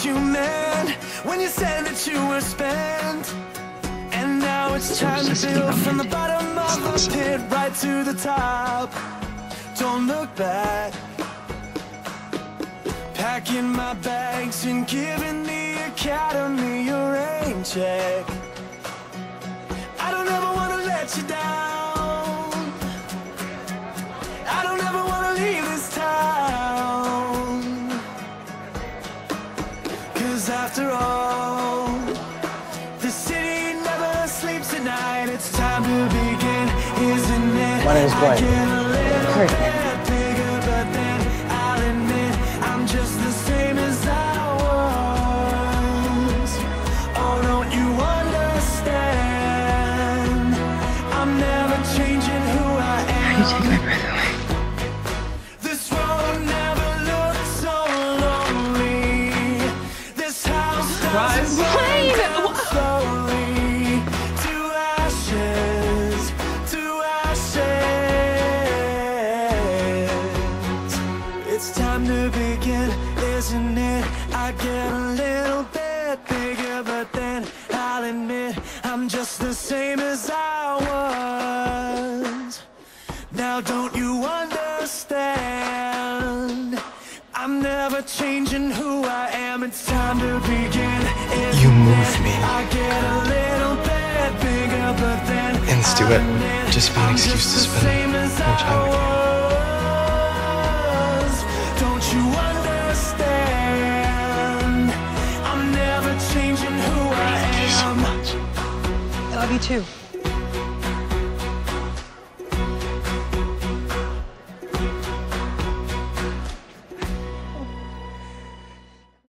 what you meant when you said that you were spent. And now it's time to build from the bottom of the pit right to the top. Don't look back. Packing my bags and giving the academy a rain check. I don't ever want to let you down. I don't ever want to leave this town. 'Cause after all, the city never sleeps at night. It's time to begin, isn't it? My name's Klaine. Bigger, but then I'll admit I'm just the same as I was. Oh, don't you understand? I'm never changing who I am. You take my breath away. This road never looked so lonely. This house doesn't burn down slowly. To ashes, to ashes. It's time to begin, isn't it? I get a little bit bigger, but then I'll admit I'm just the same as I was. Now don't you understand? I'm never changing who I am. It's time to begin. You move me. I get a little bit bigger, but then And let's do it. Just be an excuse to spend more time with you. Don't you understand? I'm never changing who I am. I love you too.